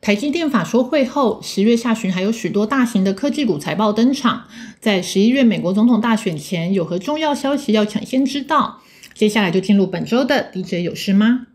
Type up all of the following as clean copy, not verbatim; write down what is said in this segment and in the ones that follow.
台积电法说会后，10月下旬还有许多大型的科技股财报登场。在11月美国总统大选前，有何重要消息要抢先知道？接下来就进入本周的 DJ 有事吗？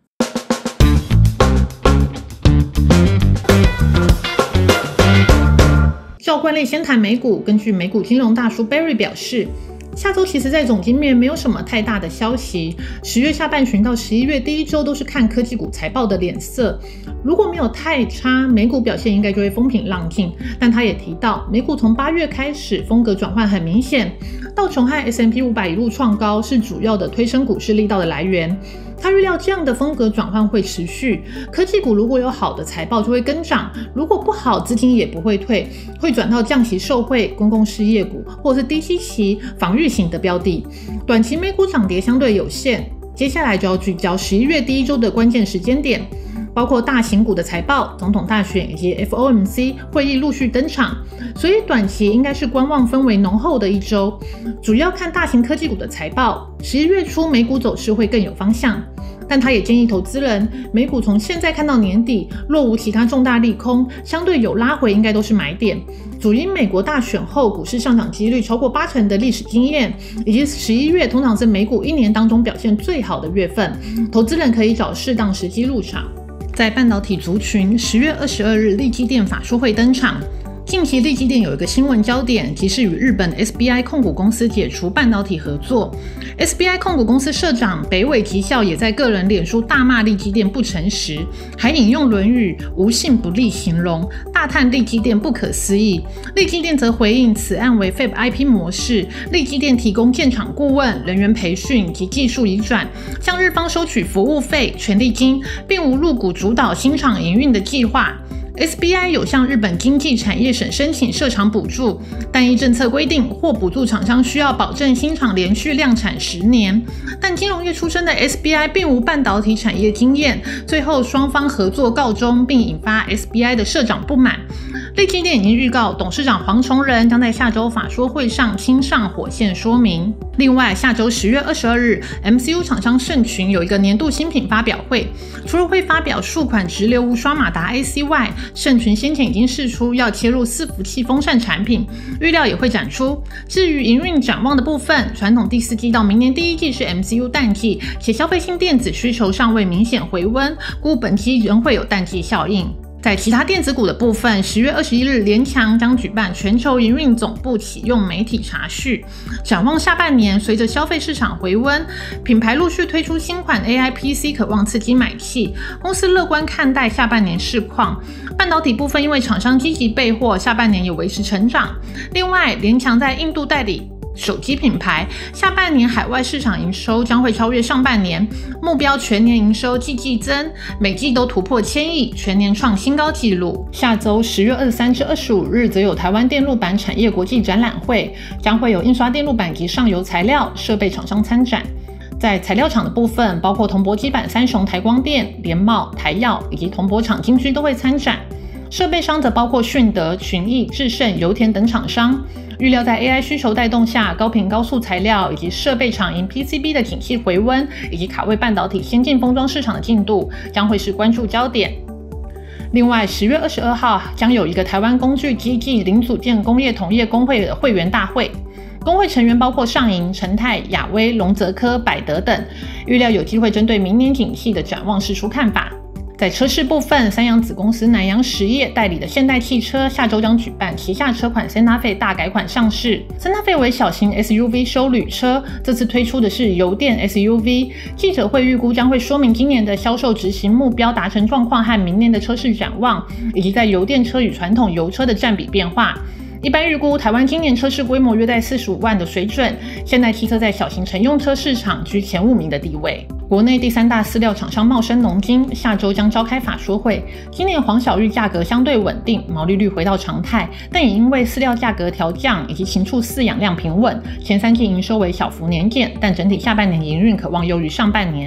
照惯例先谈美股，根据美股金融大叔 Barry 表示，下周其实在总经面没有什么太大的消息，10月下半旬到11月第一周都是看科技股财报的脸色，如果没有太差，美股表现应该就会风平浪静。但他也提到，美股从8月开始风格转换很明显，道琼和 S&P 500一路创高是主要的推升股市力道的来源。他预料这样的风格转换会持续，科技股如果有好的财报就会跟涨，如果不好资金也不会退，会转到降息受惠公共事业股或是低息期防御型的标的。短期美股涨跌相对有限，接下来就要聚焦11月第一周的关键时间点，包括大型股的财报、总统大选以及 FOMC 会议陆续登场，所以短期应该是观望氛围浓厚的一周，主要看大型科技股的财报。11月初美股走势会更有方向，但他也建议投资人，美股从现在看到年底，若无其他重大利空，相对有拉回应该都是买点。主因美国大选后股市上涨几率超过80%的历史经验，以及11月通常是美股一年当中表现最好的月份，投资人可以找适当时机入场。在半导体族群，10月22日力积电法说会登场。近期力积电有一个新闻焦点，即是与日本 SBI 控股公司解除半导体合作。SBI 控股公司社长北尾吉孝也在个人脸书大骂力积电不诚实，还引用论语无信不立形容，大叹力积电不可思议。力积电则回应此案为 Fab IP 模式，力积电提供建厂顾问、人员培训及技术移转，向日方收取服务费、权利金，并无入股主导新厂营运的计划。SBI 有向日本经济产业省申请设厂补助，但依政策规定，或补助厂商需要保证新厂连续量产10年。但金融业出身的 SBI 并无半导体产业经验，最后双方合作告终，并引发 SBI 的社长不满。力积电已经预告，董事长黄崇仁将在下周法说会上亲上火线说明。另外，下周10月22日 ，MCU 厂商盛群有一个年度新品发表会，除了会发表数款直流无刷马达 IC 外，盛群先前已经释出要切入伺服器风扇产品，预料也会展出。至于营运展望的部分，传统第4季到明年第1季是 MCU 淡季，且消费性电子需求尚未明显回温，估本季仍会有淡季效应。在其他电子股的部分，10月21日，联强将举办全球营运总部启用媒体茶叙。展望下半年，随着消费市场回温，品牌陆续推出新款 AI PC， 渴望刺激买气。公司乐观看待下半年市况。半导体部分，因为厂商积极备货，下半年有维持成长。另外，联强在印度代理手机品牌，下半年海外市场营收将会超越上半年，目标全年营收季增，每季都突破1000亿，全年创新高纪录。下周10月23至25日则有台湾电路板产业国际展览会，将会有印刷电路板及上游材料设备厂商参展。在材料厂的部分，包括铜箔基板三雄台光电、联茂、台耀以及铜箔厂金居都会参展。设备商则包括迅德、群益、智胜、油田等厂商。预料在 AI 需求带动下，高频高速材料以及设备厂因 PCB 的景气回温，以及卡位半导体先进封装市场的进度，将会是关注焦点。另外，10月22号将有一个台湾工具机暨零组件工业同业工会的会员大会，工会成员包括上银、成泰、亚威、龙泽科、百德等，预料有机会针对明年景气的展望释出看法。在车市部分，三洋子公司南洋实业代理的现代汽车下周将举办旗下车款 Santa Fe 大改款上市。Santa Fe 为小型 SUV 休旅车，这次推出的是油电 SUV。记者会预估将会说明今年的销售执行目标达成状况和明年的车市展望，以及在油电车与传统油车的占比变化。一般预估，台湾今年车市规模约在45万的水准，现代汽车在小型乘用车市场居前5名的地位。国内第3大饲料厂商茂生农金下周将召开法说会。今年黄小玉价格相对稳定，毛利率回到常态，但也因为饲料价格调降以及禽畜饲养量平稳，前3季营收为小幅年减，但整体下半年营运可望优于上半年。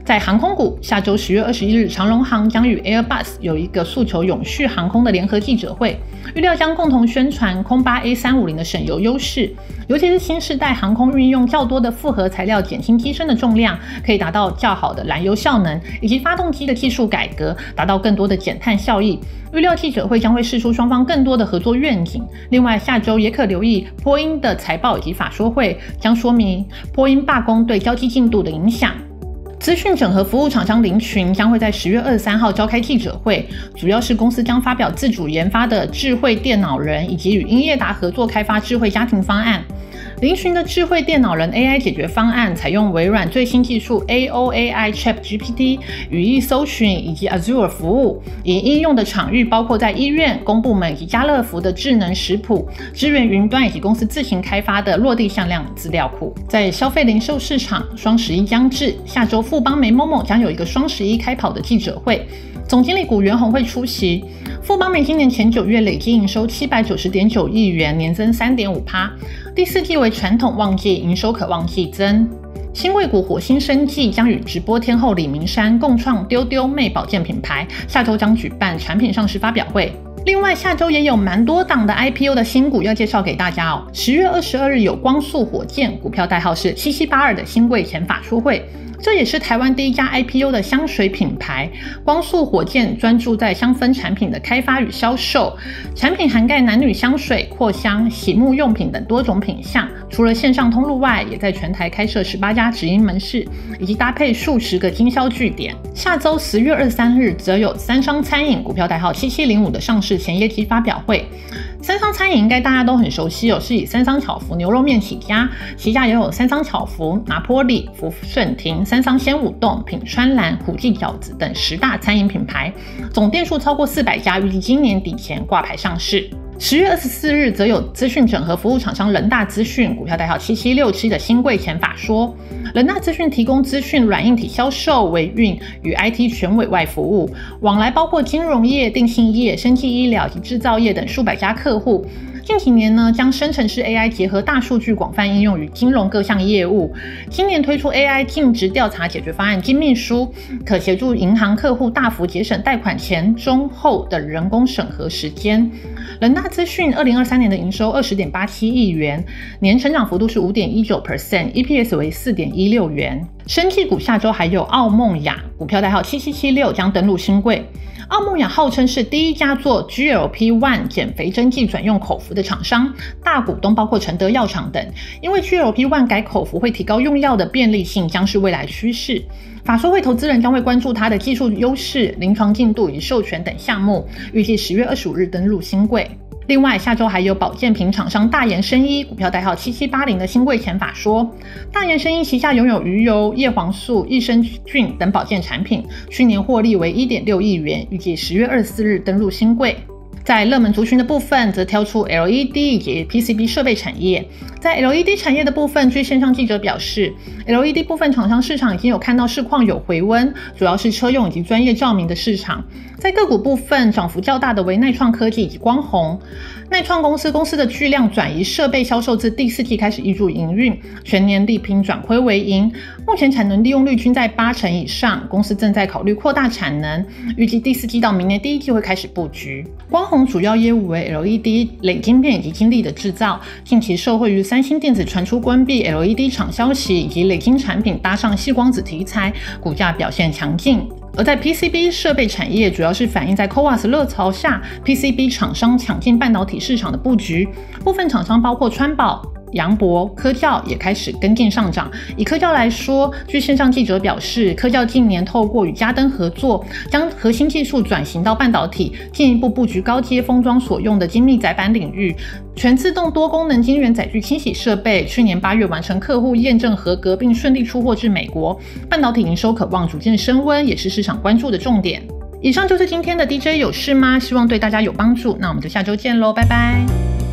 在航空股，下周10月21日，长荣航将与 Airbus 有一个诉求永续航空的联合记者会，预料将共同宣传空巴 A350 的省油优势，尤其是新世代航空运用较多的复合材料，减轻机身的重量，可以达到较好的燃油效能，以及发动机的技术改革，达到更多的减碳效益。预料记者会将会释出双方更多的合作愿景。另外，下周也可留意波音的财报以及法说会，将说明波音罢工对交机进度的影响。资讯整合服务厂商凌群将会在10月23号召开记者会，主要是公司将发表自主研发的智慧电脑人，以及与英业达合作开发智慧家庭方案。凌群的智慧电脑人 AI 解决方案采用微软最新技术 AOAI ChatGPT 语义搜寻以及 Azure 服务，以应用的场域包括在医院、公部门以及家乐福的智能食谱，支援云端以及公司自行开发的落地向量资料库。在消费零售市场，双11将至，下周富邦梅某某将有一个双11开跑的记者会，总经理古元宏会出席。富邦梅今年前9月累计营收790.9亿元，年增 3.5%， 第四季为传统旺季，营收可望季增。新贵股火星生技将与直播天后李明山共创丢丢妹保健品牌，下周将举办产品上市发表会。另外，下周也有蛮多档的 IPO 的新股要介绍给大家哦。10月22日有光速火箭，股票代号是7782的新贵前法说会。这也是台湾第一家 IPO 的香水品牌。光速火箭专注在香氛产品的开发与销售，产品涵盖男女香水、扩香、洗沐用品等多种品项。除了线上通路外，也在全台开设18家直营门市，以及搭配数十个经销据点。下周10月23日则有三商餐饮，股票代号7705的上市前业绩发表会。三商餐饮应该大家都很熟悉哦，是以三商巧福牛肉面起家，旗下也有三商巧福、拿坡里、福顺亭、三商鲜舞冻、品川蓝、虎记饺子等10大餐饮品牌，总店数超过400家，预计今年底前挂牌上市。10月24日则有资讯整合服务厂商人大资讯，股票代号7767的新贵前法说。人大资讯提供资讯软硬体销售、维运与 IT 全委外服务，往来包括金融业、电信业、生技医疗及制造业等数百家客户。近几年呢，将生成式 AI 结合大数据广泛应用于金融各项业务。今年推出 AI 尽职调查解决方案金秘书，可协助银行客户大幅节省贷款前、中、后的人工审核时间。人大资讯2023年的营收20.87亿元，年成长幅度是 5.19%， EPS 为 4.16 元。生技股下周还有奥梦雅，股票代号7776将登陆新贵。奥梦雅号称是第一家做 GLP-1 减肥针剂转用口服的厂商，大股东包括承德药厂等。因为 GLP-1 改口服会提高用药的便利性，将是未来趋势。法说会投资人将会关注它的技术优势、临床进度以及授权等项目，预计10月25日登陆新贵。另外，下周还有保健品厂商大研生医，股票代号7780的新贵前法说。大研生医旗下拥有鱼油、叶黄素、益生菌等保健产品，去年获利为 1.6 亿元，预计10月24日登陆新贵。在热门族群的部分，则挑出 LED 以及 PCB 设备产业。在 LED 产业的部分，据线上记者表示， LED 部分厂商市场已经有看到市况有回温，主要是车用以及专业照明的市场。在个股部分，涨幅较大的为耐创科技以及光弘。耐创公司的巨量转移设备销售自第4季开始挹注营运，全年力拼转亏为盈，目前产能利用率均在80%以上，公司正在考虑扩大产能，预计第4季到明年第1季会开始布局。光弘主要业务为 LED 磊晶片以及晶粒的制造，近期受惠于三星电子传出关闭 LED 厂消息以及磊晶产品搭上矽光子题材，股价表现强劲。而在 PCB 设备产业，主要是反映在 CoWoS 热潮下 PCB 厂商抢进半导体市场的布局，部分厂商包括川宝、扬博、科教也开始跟进上涨。以科教来说，据线上记者表示，科教近年透过与嘉登合作，将核心技术转型到半导体，进一步布局高阶封装所用的精密载板领域。全自动多功能晶圆载具清洗设备，去年8月完成客户验证合格，并顺利出货至美国。半导体营收可望逐渐升温，也是市场关注的重点。以上就是今天的 DJ 有事吗？希望对大家有帮助。那我们就下周见喽，拜拜。